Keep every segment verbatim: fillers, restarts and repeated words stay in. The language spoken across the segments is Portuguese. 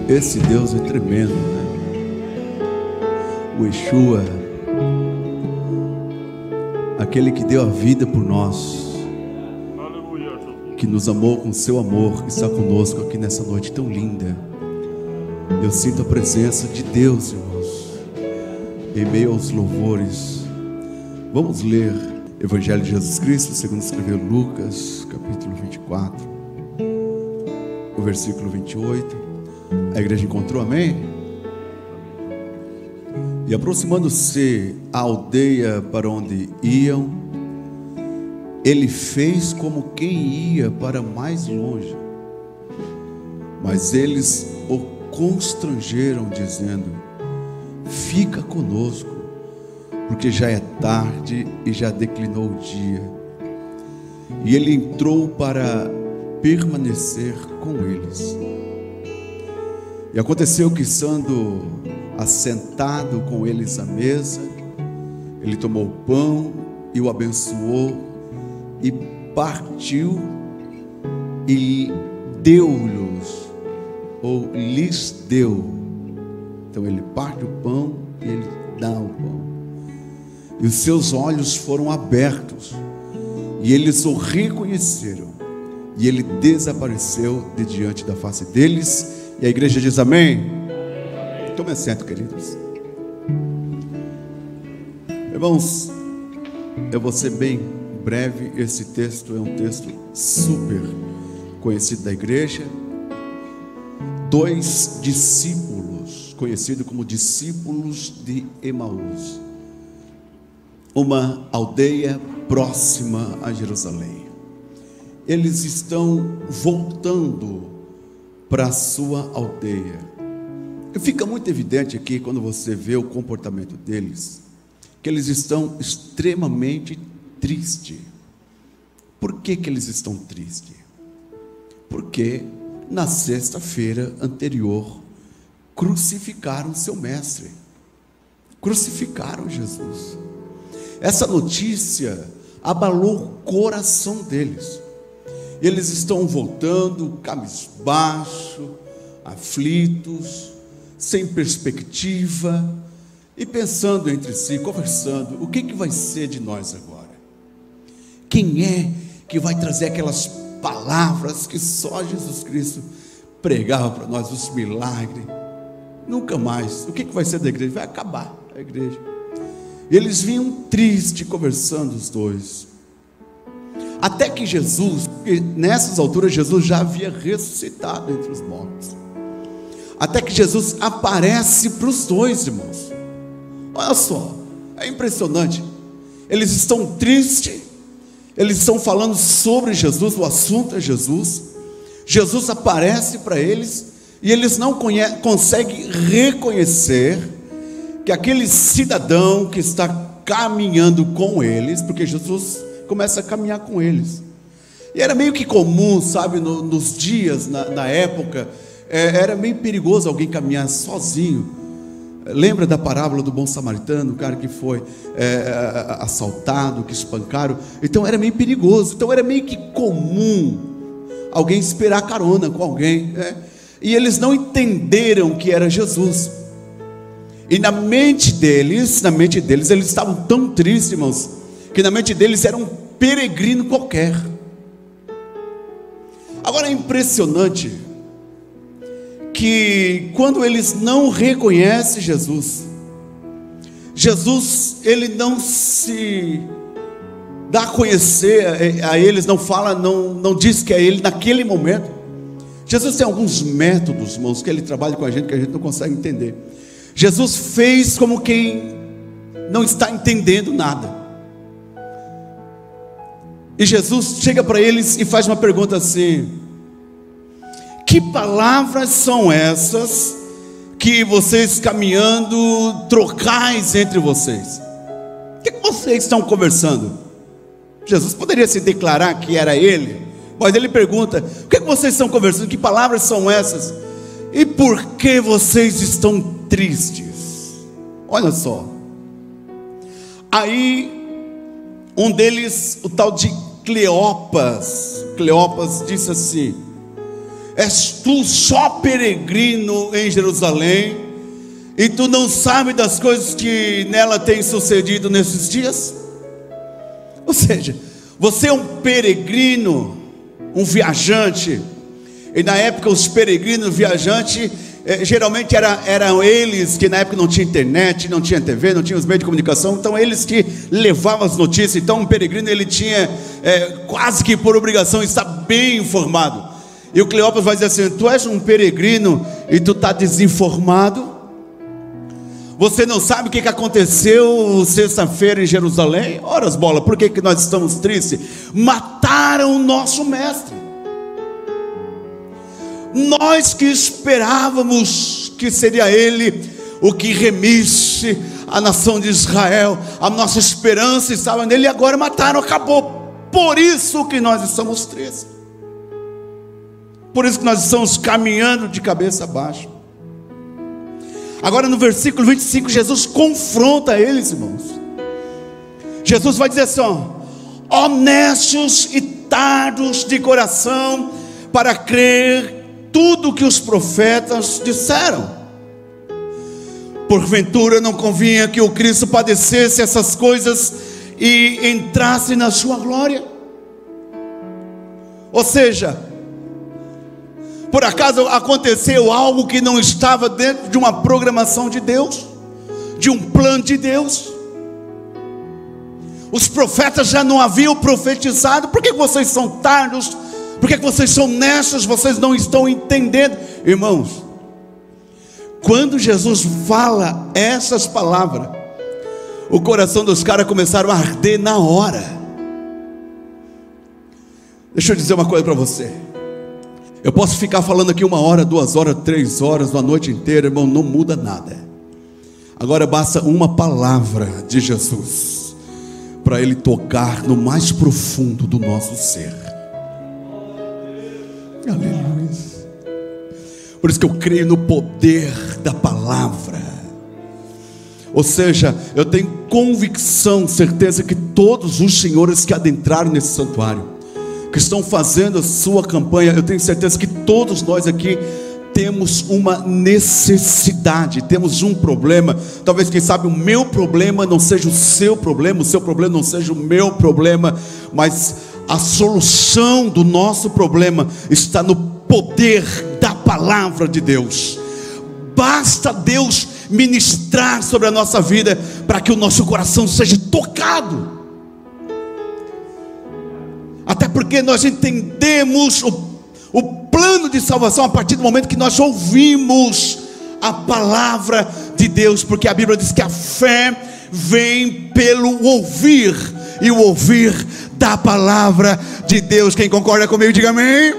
Esse Deus é tremendo, né? O Yeshua, aquele que deu a vida por nós, que nos amou com seu amor, que está conosco aqui nessa noite tão linda. Eu sinto a presença de Deus, irmãos, em meio aos louvores. Vamos ler Evangelho de Jesus Cristo segundo escreveu Lucas, capítulo vinte e quatro, o versículo vinte e oito. A igreja encontrou, amém? E aproximando-se a aldeia para onde iam, ele fez como quem ia para mais longe. Mas eles o constrangeram, dizendo: fica conosco, porque já é tarde e já declinou o dia. E ele entrou para permanecer com eles. E aconteceu que, estando assentado com eles à mesa, ele tomou o pão e o abençoou e partiu e deu-lhes, ou lhes deu. Então ele parte o pão e ele dá o pão. E os seus olhos foram abertos e eles o reconheceram, e ele desapareceu de diante da face deles. E a igreja diz amém? Tome assento, queridos. Irmãos, eu vou ser bem breve. Esse texto é um texto super conhecido da igreja. Dois discípulos, conhecidos como discípulos de Emaús, uma aldeia próxima a Jerusalém. Eles estão voltando para a sua aldeia. E fica muito evidente aqui, quando você vê o comportamento deles, que eles estão extremamente tristes. Por que que eles estão tristes? Porque na sexta-feira anterior crucificaram seu mestre, crucificaram Jesus. Essa notícia abalou o coração deles. Eles estão voltando cabisbaixo, aflitos, sem perspectiva, e pensando entre si, conversando: o que que vai ser de nós agora? Quem é que vai trazer aquelas palavras que só Jesus Cristo pregava para nós, os milagres? Nunca mais. O que que vai ser da igreja? Vai acabar a igreja. E eles vinham tristes, conversando os dois. Até que Jesus, nessas alturas Jesus já havia ressuscitado entre os mortos. Até que Jesus aparece para os dois, irmãos. Olha só, é impressionante. Eles estão tristes, eles estão falando sobre Jesus, o assunto é Jesus. Jesus aparece para eles e eles não conhe- conseguem reconhecer que aquele cidadão que está caminhando com eles, porque Jesus começa a caminhar com eles, e era meio que comum, sabe, no, nos dias, na, na época, é, era meio perigoso alguém caminhar sozinho. Lembra da parábola do bom samaritano, o cara que foi é, assaltado, que espancaram? Então era meio perigoso, então era meio que comum alguém esperar carona com alguém, né? E eles não entenderam que era Jesus. E na mente deles, na mente deles, eles estavam tão tristes, irmãos, que na mente deles era um peregrino qualquer. Agora é impressionante que quando eles não reconhecem Jesus, Jesus, ele não se dá a conhecer a eles, não fala, não, não diz que é ele naquele momento. Jesus tem alguns métodos, irmãos, que ele trabalha com a gente, que a gente não consegue entender. Jesus fez como quem não está entendendo nada. E Jesus chega para eles e faz uma pergunta assim: que palavras são essas que vocês caminhando trocais entre vocês? O que vocês estão conversando? Jesus poderia se declarar que era ele, mas ele pergunta: o que vocês estão conversando? Que palavras são essas? E por que vocês estão tristes? Olha só. Aí um deles, o tal de Cleopas, Cleopas disse assim: És tu só peregrino em Jerusalém, e tu não sabe das coisas que nela têm sucedido nesses dias? Ou seja, você é um peregrino, um viajante. E na época os peregrinos viajantes eh, geralmente era, eram eles que na época não tinha internet, não tinha T V, não tinha os meios de comunicação. Então eles que levavam as notícias. Então um peregrino, ele tinha eh, quase que por obrigação estar bem informado. E o Cleópas vai dizer assim: tu és um peregrino e tu está desinformado? Você não sabe o que aconteceu sexta-feira em Jerusalém? Ora as bolas, por que, que nós estamos tristes? Mataram o nosso mestre. Nós que esperávamos que seria ele o que remisse a nação de Israel, a nossa esperança estava nele, e agora mataram, acabou. Por isso que nós estamos tristes. Por isso que nós estamos caminhando de cabeça baixa. Agora no versículo vinte e cinco, Jesus confronta eles, irmãos. Jesus vai dizer assim: ó, honestos e tardos de coração para crer tudo que os profetas disseram. Porventura não convinha que o Cristo padecesse essas coisas e entrasse na sua glória? Ou seja, por acaso aconteceu algo que não estava dentro de uma programação de Deus, de um plano de Deus? Os profetas já não haviam profetizado. Por que vocês são tardos? Por que vocês são nessos? Vocês não estão entendendo. Irmãos, quando Jesus fala essas palavras, o coração dos caras começaram a arder na hora. Deixa eu dizer uma coisa para você. Eu posso ficar falando aqui uma hora, duas horas, três horas, uma noite inteira, irmão, não muda nada. Agora basta uma palavra de Jesus para ele tocar no mais profundo do nosso ser. Aleluia. Por isso que eu creio no poder da palavra. Ou seja, eu tenho convicção, certeza que todos os senhores que adentraram nesse santuário, que estão fazendo a sua campanha, eu tenho certeza que todos nós aqui temos uma necessidade, temos um problema. Talvez, quem sabe, o meu problema não seja o seu problema, o seu problema não seja o meu problema, mas a solução do nosso problema está no poder da palavra de Deus. Basta Deus ministrar sobre a nossa vida para que o nosso coração seja tocado. Até porque nós entendemos o, o plano de salvação a partir do momento que nós ouvimos a palavra de Deus. Porque a Bíblia diz que a fé vem pelo ouvir, e o ouvir da palavra de Deus. Quem concorda comigo, diga amém.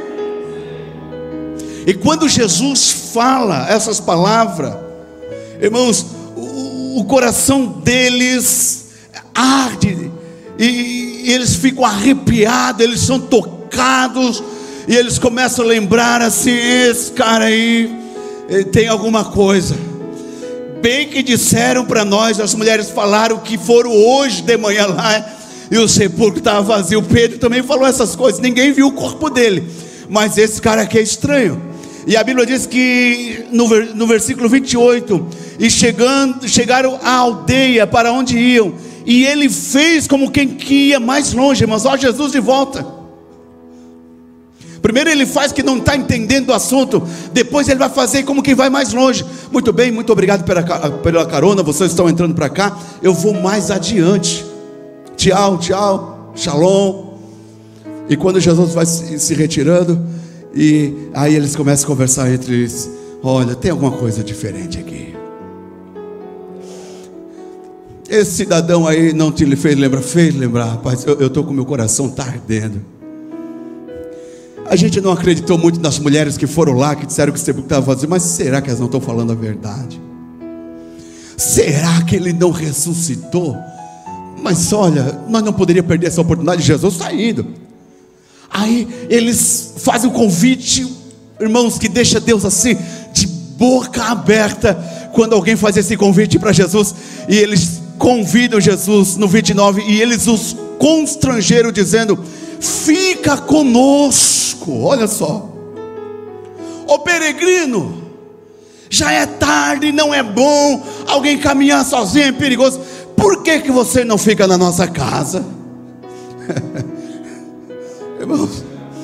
E quando Jesus fala essas palavras, irmãos, o, o coração deles arde, e, e eles ficam arrepiados, eles são tocados, e eles começam a lembrar assim: esse cara aí tem alguma coisa. Bem que disseram para nós, as mulheres falaram que foram hoje de manhã lá, e o sepulcro estava vazio. Pedro também falou essas coisas, ninguém viu o corpo dele, mas esse cara aqui é estranho. E a Bíblia diz que no, no versículo vinte e oito, e chegando, chegaram à aldeia para onde iam, e ele fez como quem que ia mais longe, irmãos. Olha Jesus de volta. Primeiro ele faz que não está entendendo o assunto, depois ele vai fazer como quem vai mais longe. Muito bem, muito obrigado pela, pela carona, vocês estão entrando para cá, eu vou mais adiante. Tchau, tchau, shalom. E quando Jesus vai se, se retirando, e aí eles começam a conversar entre eles: olha, tem alguma coisa diferente aqui. Esse cidadão aí não te fez lembrar? Fez lembrar, rapaz. Eu estou com meu coração tá ardendo. A gente não acreditou muito nas mulheres que foram lá, que disseram que o sepulcro estava vazio, mas será que elas não estão falando a verdade? Será que ele não ressuscitou? Mas olha, nós não poderíamos perder essa oportunidade. Jesus está indo. Aí eles fazem o convite, irmãos, que deixa Deus assim, de boca aberta, quando alguém faz esse convite para Jesus. E eles convidam Jesus no vinte e nove, e eles os constrangeram dizendo: fica conosco. Olha só, Ô peregrino, já é tarde, não é bom, alguém caminhar sozinho é perigoso, por que que você não fica na nossa casa? Irmãos,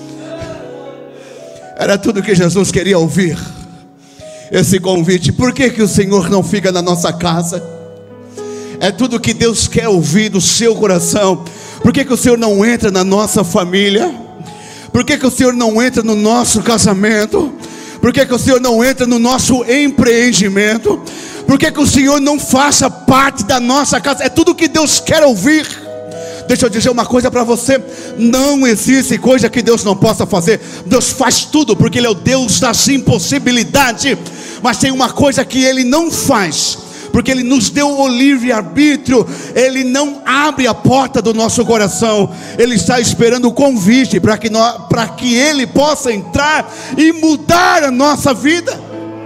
era tudo que Jesus queria ouvir, esse convite. Por que que o Senhor não fica na nossa casa? É tudo que Deus quer ouvir do seu coração. Por que que o Senhor não entra na nossa família? Por que que o Senhor não entra no nosso casamento? Por que que o Senhor não entra no nosso empreendimento? Por que que o Senhor não faça parte da nossa casa? É tudo que Deus quer ouvir. Deixa eu dizer uma coisa para você: não existe coisa que Deus não possa fazer. Deus faz tudo, porque Ele é o Deus das impossibilidades. Mas tem uma coisa que Ele não faz, porque Ele nos deu o livre-arbítrio. Ele não abre a porta do nosso coração. Ele está esperando o convite para que, nós, para que Ele possa entrar e mudar a nossa vida.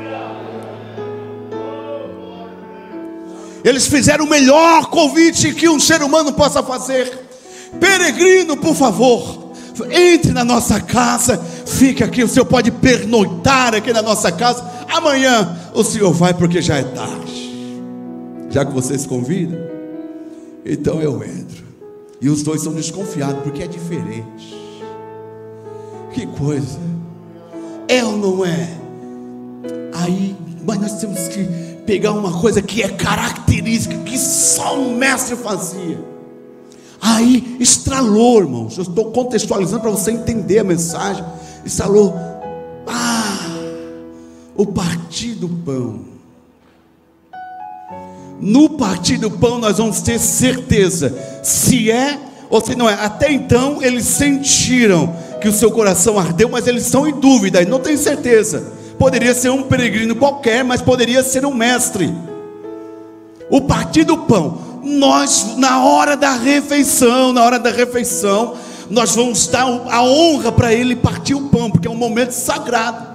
Eles fizeram o melhor convite que um ser humano possa fazer: peregrino, por favor, entre na nossa casa, fique aqui. O Senhor pode pernoitar aqui na nossa casa. Amanhã o Senhor vai, porque já é tarde. Já que vocês convidam, então eu entro. E os dois são desconfiados, porque é diferente. Que coisa, é ou não é? Aí, mas nós temos que pegar uma coisa que é característica, que só o mestre fazia. Aí estralou, irmãos. Eu estou contextualizando para você entender a mensagem. Estralou. Ah, o partir do pão. No partir do pão nós vamos ter certeza se é ou se não é. Até então eles sentiram que o seu coração ardeu, mas eles estão em dúvida e não têm certeza. Poderia ser um peregrino qualquer, mas poderia ser um mestre. O partir do pão, nós na hora da refeição, na hora da refeição, nós vamos dar a honra para ele partir o pão, porque é um momento sagrado.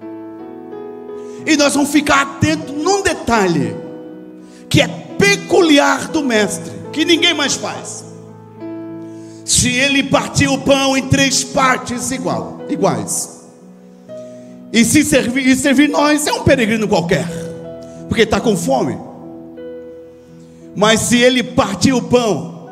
E nós vamos ficar atentos num detalhe, que é peculiar do mestre, que ninguém mais faz. Se ele partir o pão em três partes igual, iguais, e se servir, e servir nós, é um peregrino qualquer, porque está com fome. Mas se ele partir o pão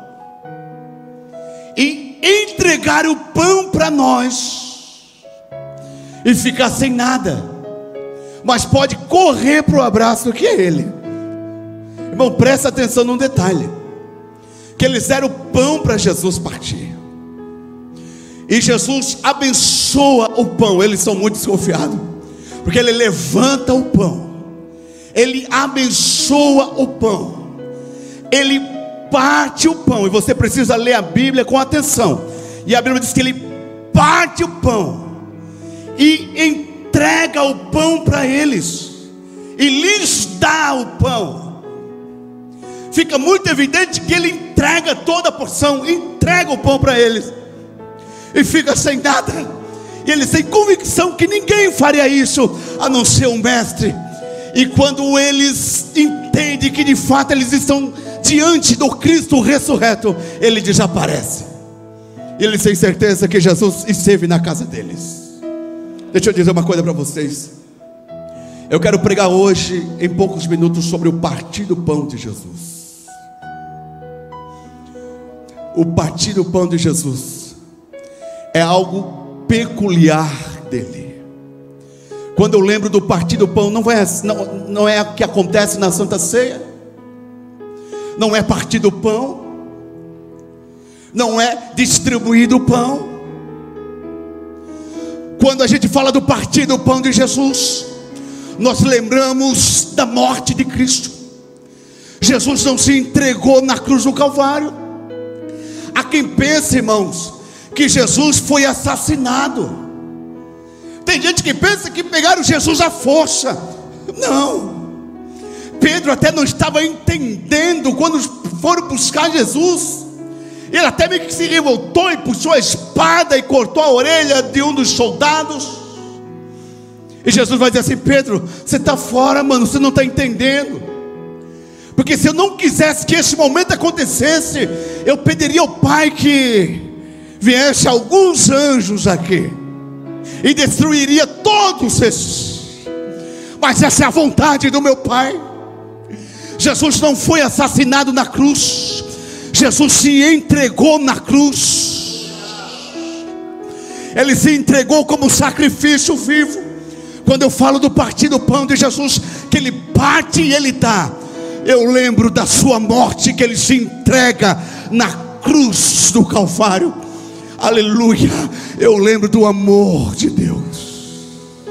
e entregar o pão para nós, e ficar sem nada, mas pode correr para o abraço que é ele. Irmão, presta atenção num detalhe, que eles deram o pão para Jesus partir, e Jesus abençoa o pão. Eles são muito desconfiados, porque ele levanta o pão, ele abençoa o pão, ele parte o pão. E você precisa ler a Bíblia com atenção. E a Bíblia diz que ele parte o pão e entrega o pão para eles, e lhes dá o pão. Fica muito evidente que ele entrega toda a porção, entrega o pão para eles, e fica sem nada. E eles têm convicção que ninguém faria isso, a não ser um mestre. E quando eles entendem que de fato eles estão diante do Cristo ressurreto, ele desaparece. E eles têm certeza que Jesus esteve na casa deles. Deixa eu dizer uma coisa para vocês. Eu quero pregar hoje, em poucos minutos, sobre o partir do pão de Jesus. O partir do pão de Jesus é algo peculiar dele. Quando eu lembro do partir do pão, não é, não, não é o que acontece na Santa Ceia, não é partir do pão, não é distribuir do pão. Quando a gente fala do partir do pão de Jesus, nós lembramos da morte de Cristo. Jesus não se entregou na cruz do Calvário. Há quem pense, irmãos, que Jesus foi assassinado. Tem gente que pensa que pegaram Jesus à força. Não. Pedro até não estava entendendo quando foram buscar Jesus. Ele até meio que se revoltou e puxou a espada e cortou a orelha de um dos soldados. E Jesus vai dizer assim: Pedro, você está fora, mano, você não está entendendo. Porque se eu não quisesse que esse momento acontecesse, eu pediria ao Pai que viesse alguns anjos aqui e destruiria todos esses. Mas essa é a vontade do meu Pai. Jesus não foi assassinado na cruz, Jesus se entregou na cruz. Ele se entregou como sacrifício vivo. Quando eu falo do partir do pão de Jesus, que Ele parte e Ele dá, eu lembro da sua morte, que Ele se entrega na cruz do Calvário. Aleluia. Eu lembro do amor de Deus.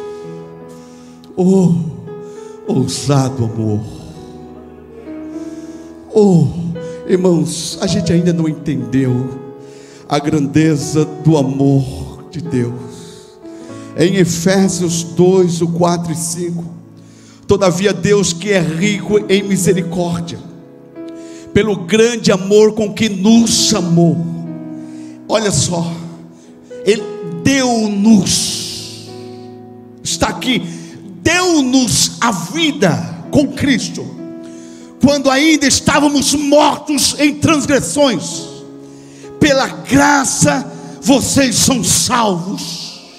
Oh, ousado amor. Oh, irmãos, a gente ainda não entendeu a grandeza do amor de Deus. Em Efésios dois, o quatro e cinco: todavia Deus, que é rico em misericórdia, pelo grande amor com que nos amou. Olha só, Ele deu-nos, está aqui, deu-nos a vida com Cristo, quando ainda estávamos mortos em transgressões. Pela graça vocês são salvos.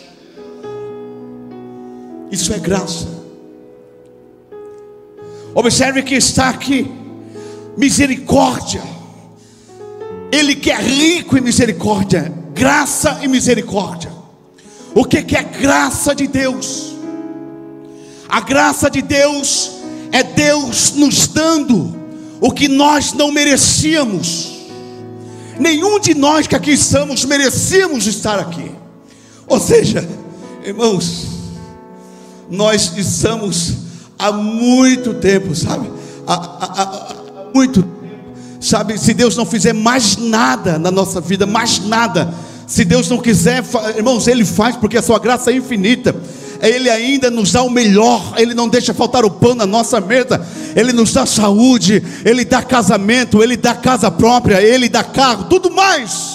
Isso é graça. Observe que está aqui, misericórdia. Ele que é rico em misericórdia, graça e misericórdia. O que que é graça de Deus? A graça de Deus é Deus nos dando o que nós não merecíamos. Nenhum de nós que aqui estamos merecíamos estar aqui. Ou seja, irmãos, nós estamos há muito tempo, sabe? Há, há, há muito tempo, sabe? Se Deus não fizer mais nada na nossa vida, mais nada, se Deus não quiser, irmãos, Ele faz, porque a sua graça é infinita. Ele ainda nos dá o melhor. Ele não deixa faltar o pão na nossa mesa. Ele nos dá saúde, Ele dá casamento, Ele dá casa própria, Ele dá carro, tudo mais.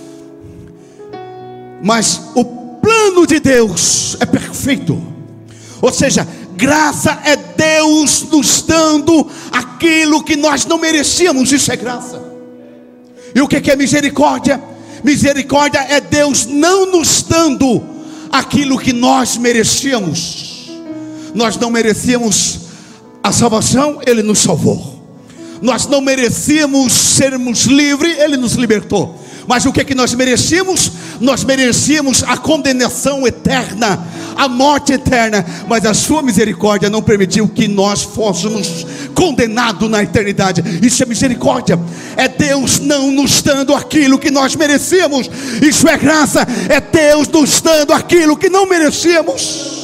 Mas o plano de Deus é perfeito. Ou seja, graça é Deus nos dando aquilo que nós não merecíamos. Isso é graça. E o que é misericórdia? Misericórdia é Deus não nos dando aquilo que nós merecíamos. Nós não merecíamos a salvação, Ele nos salvou. Nós não merecíamos sermos livres, Ele nos libertou. Mas o que é que nós merecíamos? Nós merecíamos a condenação eterna, a morte eterna. Mas a sua misericórdia não permitiu que nós fôssemos condenados na eternidade. Isso é misericórdia. É Deus não nos dando aquilo que nós merecíamos. Isso é graça. É Deus nos dando aquilo que não merecíamos.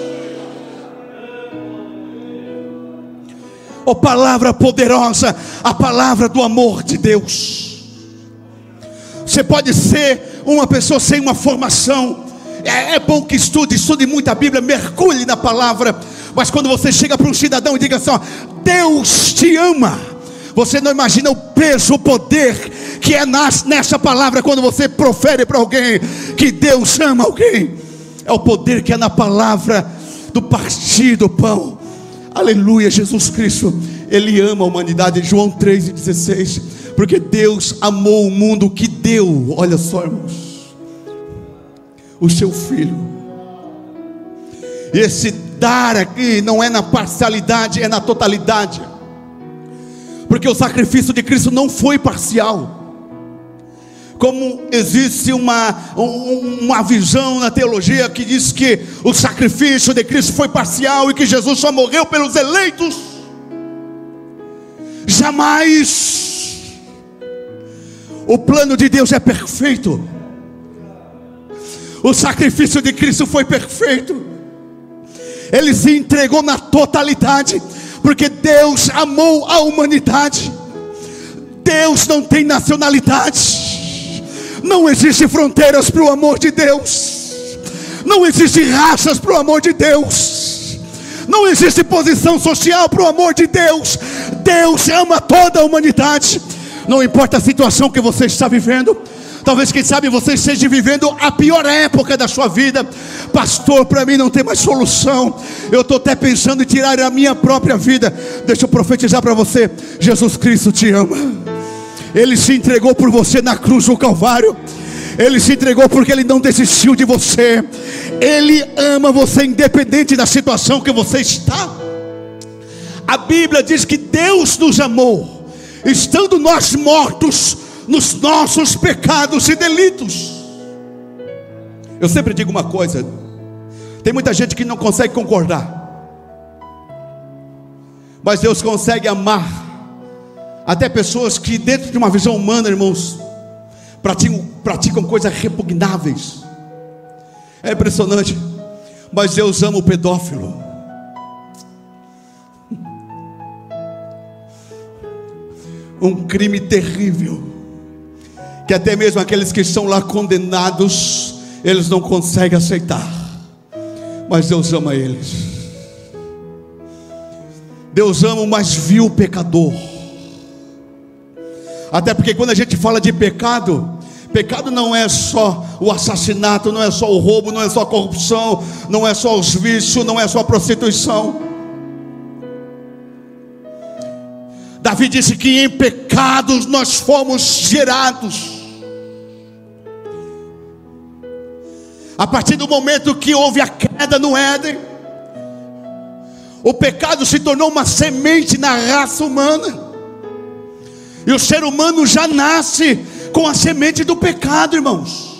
Oh, palavra poderosa, a palavra do amor de Deus. Você pode ser uma pessoa sem uma formação. É, é bom que estude, estude muito a Bíblia, mergulhe na palavra. Mas quando você chega para um cidadão e diga assim, ó, Deus te ama, você não imagina o peso, o poder que é nas, nessa palavra. Quando você profere para alguém que Deus ama alguém, é o poder que é na palavra do partir do pão. Aleluia. Jesus Cristo, Ele ama a humanidade. João três e dezesseis, porque Deus amou o mundo que deu, olha só, irmãos, o seu Filho. Esse dar aqui não é na parcialidade, é na totalidade. Porque o sacrifício de Cristo não foi parcial. Como existe uma, uma visão na teologia que diz que o sacrifício de Cristo foi parcial e que Jesus só morreu pelos eleitos. Jamais. O plano de Deus é perfeito. O sacrifício de Cristo foi perfeito. Ele se entregou na totalidade, porque Deus amou a humanidade. Deus não tem nacionalidade. Não existe fronteiras para o amor de Deus. Não existe raças para o amor de Deus. Não existe posição social para o amor de Deus. Deus ama toda a humanidade. Não importa a situação que você está vivendo. Talvez, quem sabe, você esteja vivendo a pior época da sua vida. Pastor, para mim não tem mais solução. Eu estou até pensando em tirar a minha própria vida. Deixa eu profetizar para você. Jesus Cristo te ama. Ele se entregou por você na cruz do Calvário. Ele se entregou porque Ele não desistiu de você. Ele ama você independente da situação que você está. A Bíblia diz que Deus nos amou, estando nós mortos nos nossos pecados e delitos. Eu sempre digo uma coisa: tem muita gente que não consegue concordar, mas Deus consegue amar até pessoas que dentro de uma visão humana, irmãos, praticam, praticam coisas repugnáveis. É impressionante. Mas Deus ama o pedófilo. Um crime terrível, que até mesmo aqueles que estão lá condenados, eles não conseguem aceitar. Mas Deus ama eles. Deus ama o mais vil pecador. Até porque quando a gente fala de pecado, pecado não é só o assassinato, não é só o roubo, não é só a corrupção, não é só os vícios, não é só a prostituição. Davi disse que em pecados nós fomos gerados. A partir do momento que houve a queda no Éden, o pecado se tornou uma semente na raça humana. E o ser humano já nasce com a semente do pecado, irmãos.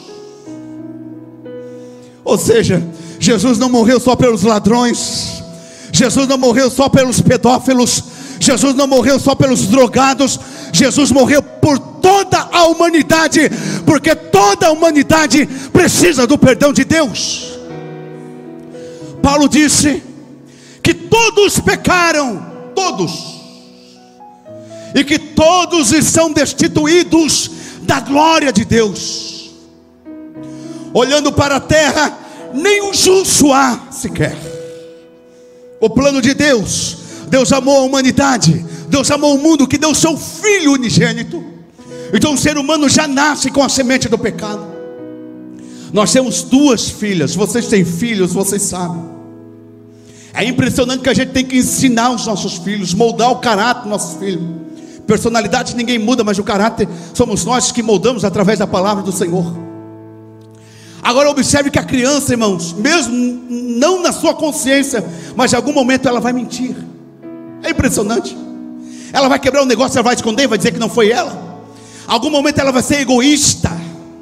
Ou seja, Jesus não morreu só pelos ladrões, Jesus não morreu só pelos pedófilos, Jesus não morreu só pelos drogados, Jesus morreu por toda a humanidade, porque toda a humanidade precisa do perdão de Deus. Paulo disse que todos pecaram, todos, e que todos estão destituídos da glória de Deus. Olhando para a terra, nem um justo há sequer. O plano de Deus, Deus amou a humanidade, Deus amou o mundo, que deu seu Filho unigênito. Então o ser humano já nasce com a semente do pecado. Nós temos duas filhas, vocês têm filhos, vocês sabem. É impressionante que a gente tem que ensinar os nossos filhos, moldar o caráter dos nossos filhos. Personalidade ninguém muda, mas o caráter somos nós que moldamos através da palavra do Senhor. Agora observe que a criança, irmãos, mesmo não na sua consciência, mas em algum momento ela vai mentir. É impressionante. Ela vai quebrar um negócio, ela vai esconder, vai dizer que não foi ela. Algum momento ela vai ser egoísta,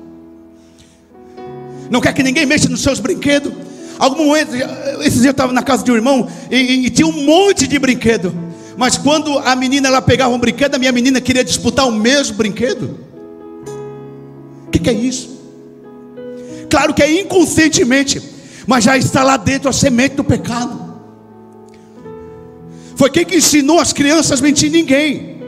não quer que ninguém mexa nos seus brinquedos. Algum momento, esses dias eu estava na casa de um irmão e, e, e tinha um monte de brinquedo. Mas quando a menina ela pegava um brinquedo, a minha menina queria disputar o mesmo brinquedo. O que, que é isso? Claro que é inconscientemente, mas já está lá dentro a semente do pecado. Foi quem que ensinou as crianças a mentir? Ninguém.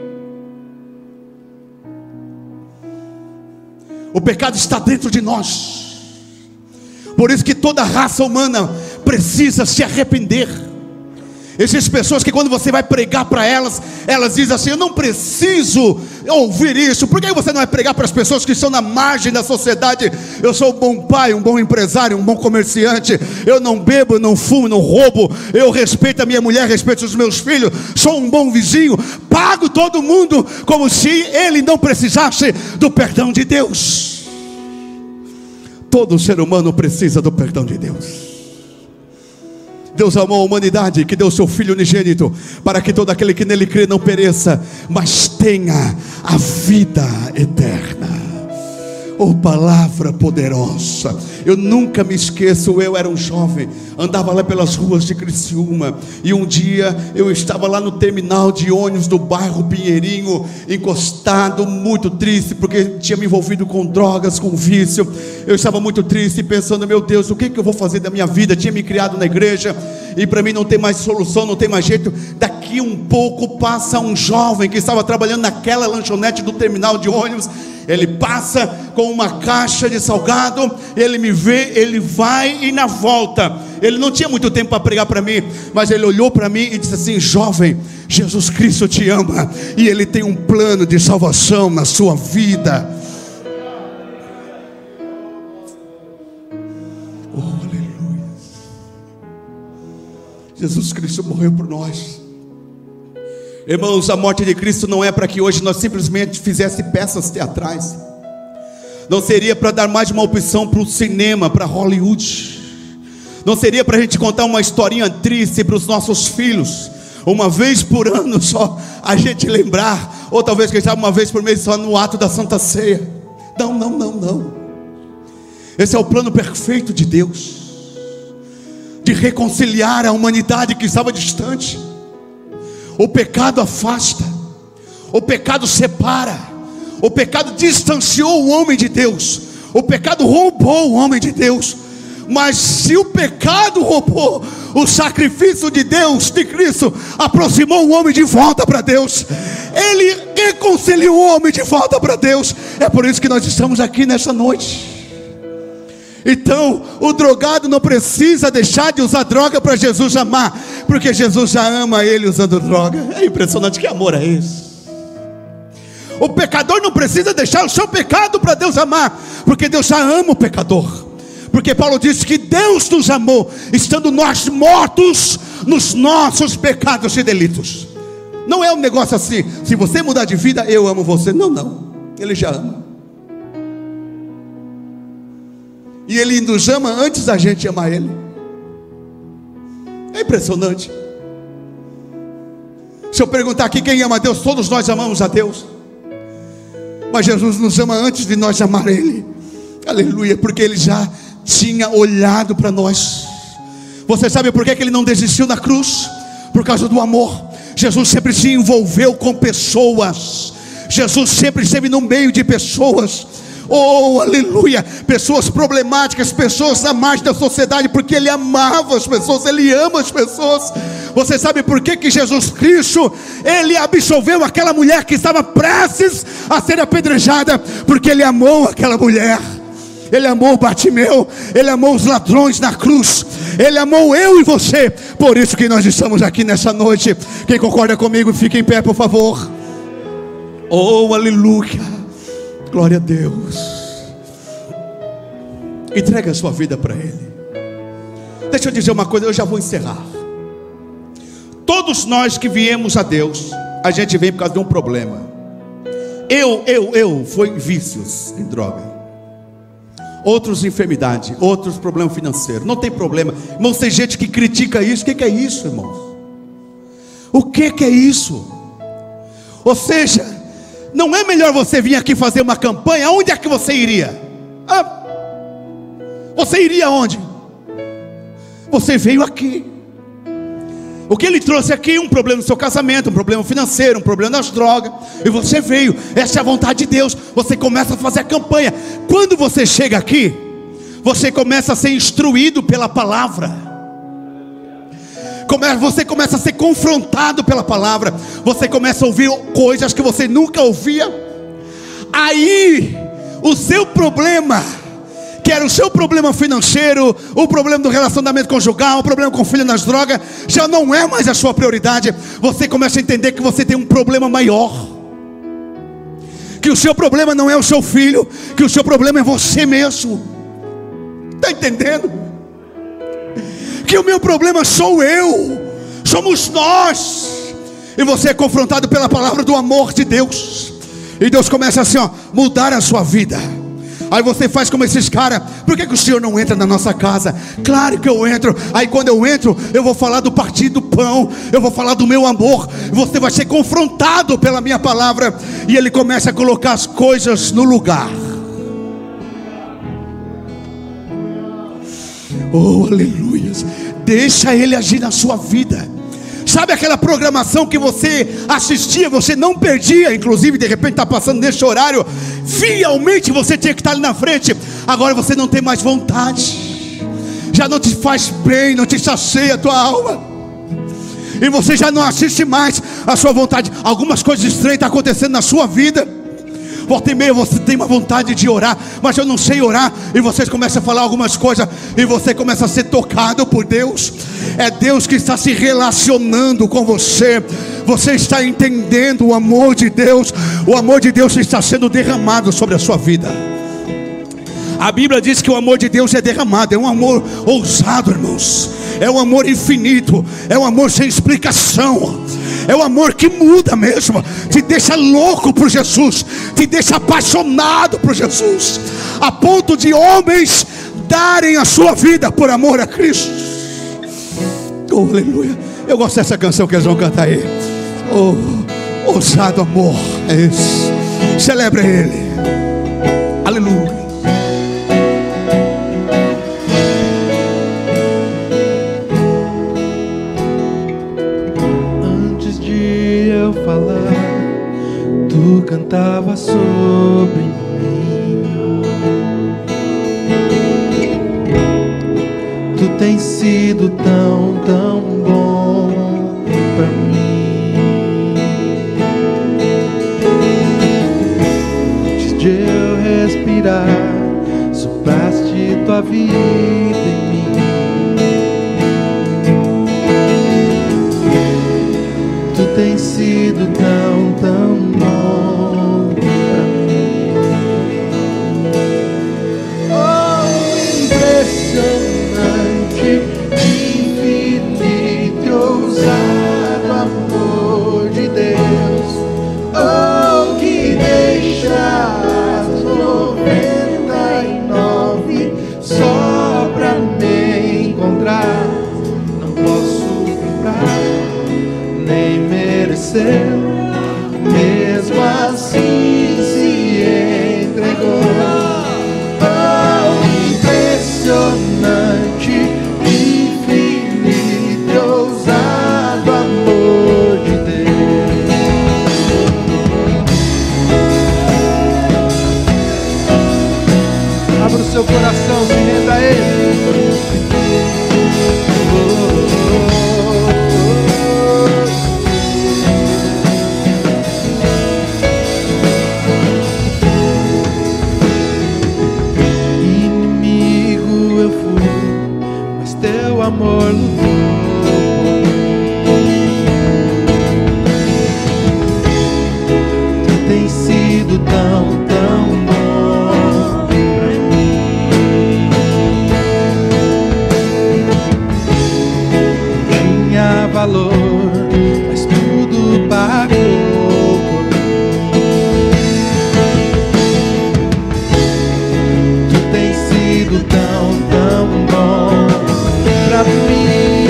O pecado está dentro de nós. Por isso que toda raça humana precisa se arrepender. Existem pessoas que quando você vai pregar para elas, elas dizem assim: eu não preciso ouvir isso. Por que você não vai pregar para as pessoas que estão na margem da sociedade? Eu sou um bom pai, um bom empresário, um bom comerciante. Eu não bebo, não fumo, não roubo. Eu respeito a minha mulher, respeito os meus filhos. Sou um bom vizinho. Pago todo mundo como se ele não precisasse do perdão de Deus. Todo ser humano precisa do perdão de Deus. Deus amou a humanidade, que deu seu Filho unigênito, para que todo aquele que nele crê não pereça, mas tenha a vida eterna. Oh, palavra poderosa. Eu nunca me esqueço, eu era um jovem, andava lá pelas ruas de Criciúma, e um dia eu estava lá no terminal de ônibus do bairro Pinheirinho, encostado, muito triste, porque tinha me envolvido com drogas, com vício. Eu estava muito triste, pensando: meu Deus, o que, que eu vou fazer da minha vida? Tinha me criado na igreja, e para mim não tem mais solução, não tem mais jeito. Daqui um pouco passa um jovem que estava trabalhando naquela lanchonete do terminal de ônibus. Ele passa com uma caixa de salgado, ele me vê, ele vai e na volta. Ele não tinha muito tempo para pregar para mim, mas ele olhou para mim e disse assim: jovem, Jesus Cristo te ama, e Ele tem um plano de salvação na sua vida. Oh, aleluia. Jesus Cristo morreu por nós. Irmãos, a morte de Cristo não é para que hoje nós simplesmente fizéssemos peças teatrais. Não seria para dar mais uma opção para o cinema, para Hollywood. Não seria para a gente contar uma historinha triste para os nossos filhos, uma vez por ano só a gente lembrar, ou talvez quem sabe uma vez por mês só no ato da Santa Ceia. Não, não, não, não. Esse é o plano perfeito de Deus, de reconciliar a humanidade que estava distante. O pecado afasta, o pecado separa, o pecado distanciou o homem de Deus, o pecado roubou o homem de Deus. Mas se o pecado roubou, o sacrifício de Deus, de Cristo, aproximou o homem de volta para Deus. Ele reconciliou o homem de volta para Deus. É por isso que nós estamos aqui nessa noite. Então, o drogado não precisa deixar de usar droga para Jesus amar, porque Jesus já ama ele usando droga. É impressionante, que amor é esse? O pecador não precisa deixar o seu pecado para Deus amar, porque Deus já ama o pecador. Porque Paulo disse que Deus nos amou, estando nós mortos nos nossos pecados e delitos. Não é um negócio assim, se você mudar de vida, eu amo você. Não, não, Ele já ama. E Ele nos ama antes da gente amar Ele. É impressionante. Se eu perguntar aqui quem ama a Deus, todos nós amamos a Deus. Mas Jesus nos ama antes de nós amar Ele. Aleluia, porque Ele já tinha olhado para nós. Você sabe por que Ele não desistiu na cruz? Por causa do amor. Jesus sempre se envolveu com pessoas. Jesus sempre esteve no meio de pessoas. Oh, aleluia, pessoas problemáticas, pessoas à margem da sociedade, porque Ele amava as pessoas, Ele ama as pessoas. Você sabe por que que Jesus Cristo, Ele absolveu aquela mulher que estava prestes a ser apedrejada? Porque Ele amou aquela mulher. Ele amou Bartimeu, Ele amou os ladrões na cruz, Ele amou eu e você. Por isso que nós estamos aqui nessa noite. Quem concorda comigo, fique em pé, por favor. Oh, aleluia. Glória a Deus. Entrega a sua vida para Ele. Deixa eu dizer uma coisa, eu já vou encerrar. Todos nós que viemos a Deus, a gente vem por causa de um problema. Eu, eu, eu, foi vícios em droga. Outros enfermidade, outros problemas financeiros. Não tem problema. Irmãos, tem gente que critica isso. O que, que é isso, irmãos? O que, que é isso? Ou seja, não é melhor você vir aqui fazer uma campanha? Onde é que você iria? Ah, você iria onde? Você veio aqui. O que Ele trouxe aqui? Um problema no seu casamento, um problema financeiro, um problema nas drogas. E você veio, essa é a vontade de Deus. Você começa a fazer a campanha. Quando você chega aqui, você começa a ser instruído pela palavra. Você começa a ser confrontado pela palavra. Você começa a ouvir coisas que você nunca ouvia. Aí, o seu problema, que era o seu problema financeiro, o problema do relacionamento conjugal, o problema com o filho nas drogas, já não é mais a sua prioridade. Você começa a entender que você tem um problema maior, que o seu problema não é o seu filho, que o seu problema é você mesmo. Está entendendo? Que o meu problema sou eu, somos nós. E você é confrontado pela palavra do amor de Deus. E Deus começa assim, ó, mudar a sua vida. Aí você faz como esses caras. Por que que o Senhor não entra na nossa casa? Claro que eu entro. Aí quando eu entro, eu vou falar do partir do pão, eu vou falar do meu amor. Você vai ser confrontado pela minha palavra. E Ele começa a colocar as coisas no lugar. Oh, aleluia. Deixa Ele agir na sua vida. Sabe aquela programação que você assistia, você não perdia, inclusive de repente está passando nesse horário, fielmente você tinha que estar ali na frente. Agora você não tem mais vontade, já não te faz bem, não te sacia a tua alma, e você já não assiste mais a sua vontade. Algumas coisas estranhas estão acontecendo na sua vida. Volta e meia você tem uma vontade de orar, mas eu não sei orar. E você começa a falar algumas coisas, e você começa a ser tocado por Deus. É Deus que está se relacionando com você. Você está entendendo o amor de Deus. O amor de Deus está sendo derramado sobre a sua vida. A Bíblia diz que o amor de Deus é derramado. É um amor ousado, irmãos. É um amor infinito. É um amor sem explicação. É um amor que muda mesmo. Te deixa louco por Jesus. Te deixa apaixonado por Jesus, a ponto de homens darem a sua vida por amor a Cristo. Oh, aleluia. Eu gosto dessa canção que eles vão cantar aí. Oh, ousado amor. É isso. Celebra Ele. Aleluia. Antes de eu falar, tu cantava sobre mim. Tu tens sido tão, tão bom pra mim. Antes de eu respirar, sopraste tua vida em mim. Tu tens sido tão, tão bom pra mim. Oh, impressionante, infinito e ousado amor de Deus. Oh, que deixa as noventa e nove só pra me encontrar. Não posso comprar nem merecer, mesmo assim se entregou. Oh, impressionante, infinito e ousado amor de Deus. Abra o seu coração, se renda a Ele. Amor lutou. Tu tens sido tão, tão bom pra mim. Tinha valor, mas tudo pagou por mim. Tu tens sido tão, tão bom pra mim.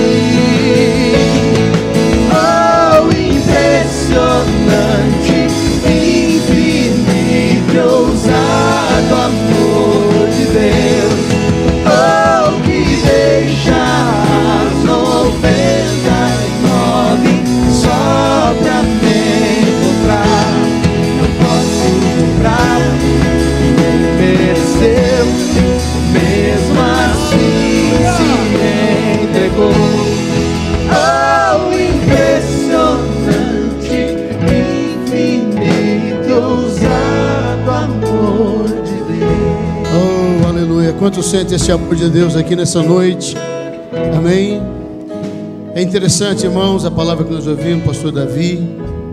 Oh, impressionante, infinito e ousado amor de Deus. Oh, que deixa as noventa e nove só pra me encontrar. Não posso comprar, nem mereceu, mesmo assim se entregou. Oh, impressionante, infinito, ousado amor de Deus. Oh, aleluia. Quanto sente esse amor de Deus aqui nessa noite? Amém. É interessante, irmãos, a palavra que nós ouvimos, pastor Davi.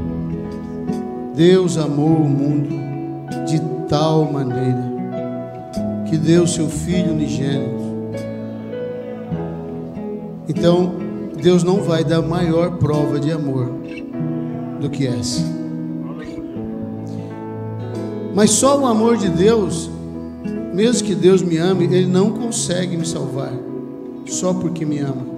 Deus amou o mundo de tal maneira que deu seu Filho unigênito. Então, Deus não vai dar maior prova de amor do que essa. Mas só o amor de Deus, mesmo que Deus me ame, Ele não consegue me salvar, só porque me ama.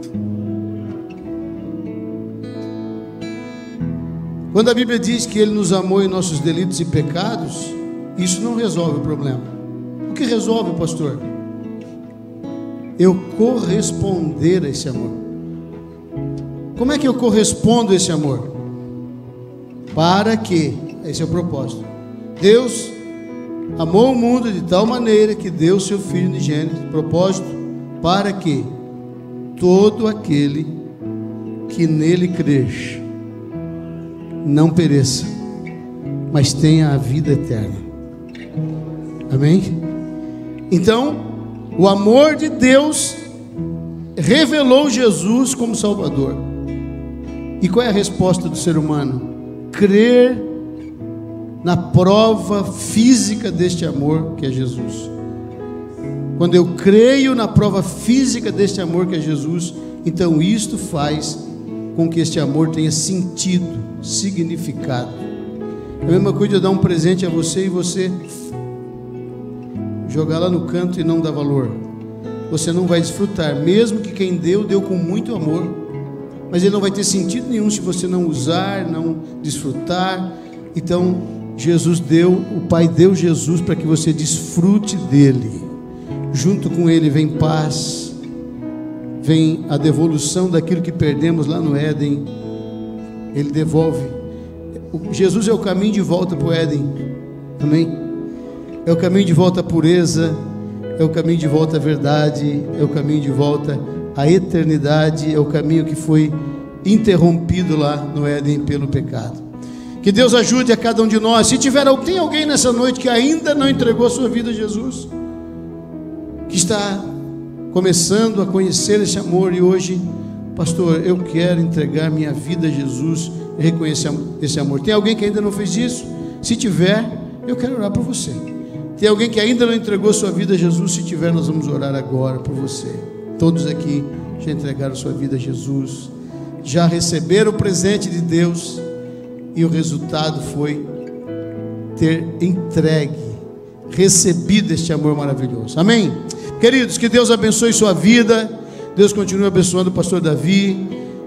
Quando a Bíblia diz que Ele nos amou em nossos delitos e pecados, isso não resolve o problema. O que resolve, pastor? Eu corresponder a esse amor. Como é que eu correspondo a esse amor? Para que, esse é o propósito. Deus amou o mundo de tal maneira que deu seu Filho unigênito. Propósito, para que todo aquele que nele crer não pereça, mas tenha a vida eterna. Amém? Então, o amor de Deus revelou Jesus como Salvador. E qual é a resposta do ser humano? Crer na prova física deste amor que é Jesus. quando eu creio na prova física deste amor que é Jesus, então isto faz com que este amor tenha sentido, significado. É a mesma coisa de eu dar um presente a você e você jogar lá no canto e não dar valor. Você não vai desfrutar, mesmo que quem deu, deu com muito amor, mas ele não vai ter sentido nenhum se você não usar, não desfrutar. Então Jesus deu, o Pai deu Jesus para que você desfrute dele. Junto com ele vem paz, vem a devolução daquilo que perdemos lá no Éden. Ele devolve. Jesus é o caminho de volta para o Éden, amém? É o caminho de volta à pureza, é o caminho de volta à verdade, é o caminho de volta à eternidade, é o caminho que foi interrompido lá no Éden pelo pecado. Que Deus ajude a cada um de nós. Se tiver, tem alguém nessa noite que ainda não entregou a sua vida a Jesus, que está começando a conhecer esse amor e hoje, pastor, eu quero entregar minha vida a Jesus e reconhecer esse amor. Tem alguém que ainda não fez isso? Se tiver, eu quero orar por você. Tem alguém que ainda não entregou sua vida a Jesus? Se tiver, nós vamos orar agora por você. Todos aqui já entregaram sua vida a Jesus, já receberam o presente de Deus, e o resultado foi ter entregue, recebido este amor maravilhoso, amém? Queridos, que Deus abençoe sua vida, Deus continue abençoando o pastor Davi,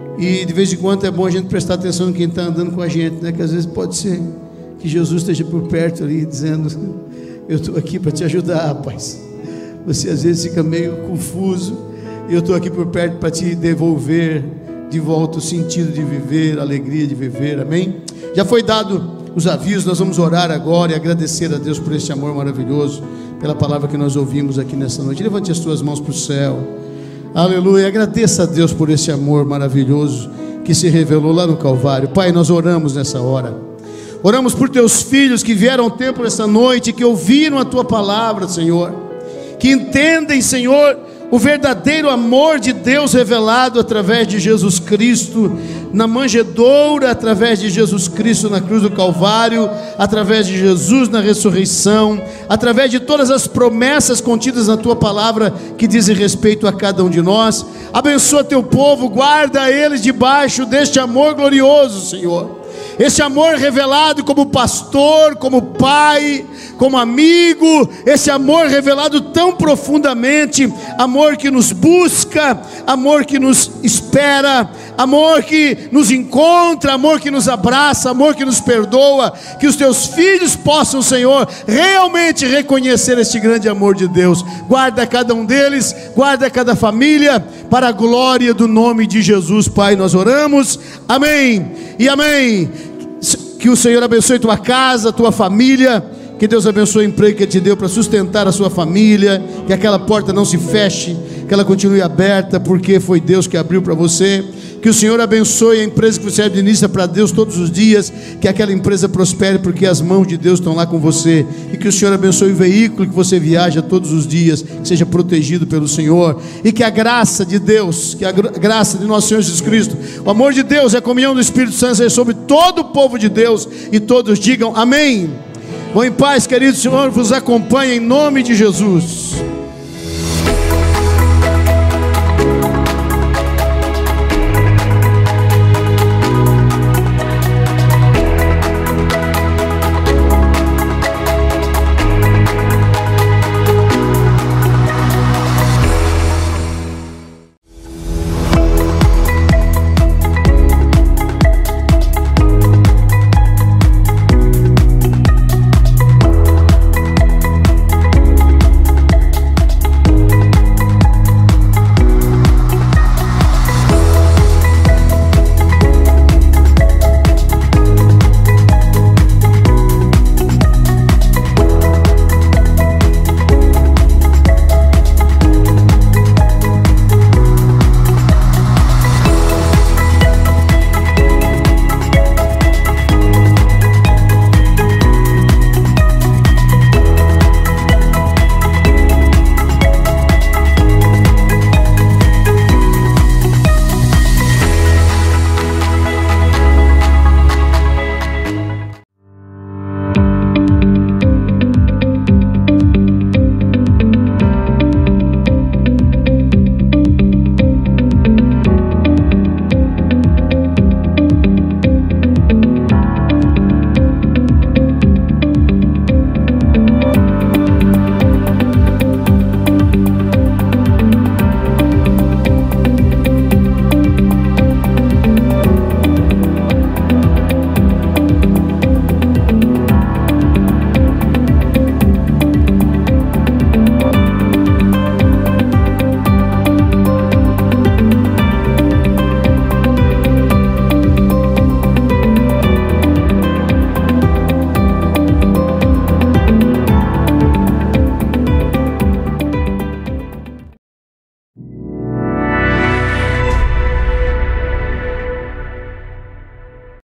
e de vez em quando é bom a gente prestar atenção em quem está andando com a gente, né? Que às vezes pode ser que Jesus esteja por perto ali, dizendo, eu estou aqui para te ajudar, rapaz. Você às vezes fica meio confuso, e eu estou aqui por perto para te devolver de volta o sentido de viver, a alegria de viver, amém? Já foi dado os avisos, nós vamos orar agora e agradecer a Deus por este amor maravilhoso, pela palavra que nós ouvimos aqui nessa noite. Levante as tuas mãos para o céu, aleluia, agradeça a Deus por esse amor maravilhoso que se revelou lá no Calvário. Pai, nós oramos nessa hora, oramos por teus filhos que vieram ao templo essa noite, que ouviram a tua palavra, Senhor, que entendem, Senhor, o verdadeiro amor de Deus revelado através de Jesus Cristo na manjedoura, através de Jesus Cristo na cruz do Calvário, através de Jesus na ressurreição, através de todas as promessas contidas na tua palavra que dizem respeito a cada um de nós. Abençoa teu povo, guarda eles debaixo deste amor glorioso, Senhor. Esse amor revelado como pastor, como pai, como amigo, esse amor revelado tão profundamente, amor que nos busca, amor que nos espera, amor que nos encontra, amor que nos abraça, amor que nos perdoa. Que os teus filhos possam, Senhor, realmente reconhecer este grande amor de Deus. Guarda cada um deles, guarda cada família, para a glória do nome de Jesus, Pai, nós oramos, amém e amém. Que o Senhor abençoe tua casa, tua família. Que Deus abençoe o emprego que Ele te deu para sustentar a sua família. Que aquela porta não se feche, que ela continue aberta, porque foi Deus que abriu para você. Que o Senhor abençoe a empresa que você administra para Deus todos os dias. Que aquela empresa prospere, porque as mãos de Deus estão lá com você. E que o Senhor abençoe o veículo que você viaja todos os dias, que seja protegido pelo Senhor. E que a graça de Deus, que a graça de nosso Senhor Jesus Cristo, o amor de Deus e a comunhão do Espírito Santo seja sobre todo o povo de Deus. E todos digam amém. Vão em paz, querido. O Senhor vos acompanhe em nome de Jesus.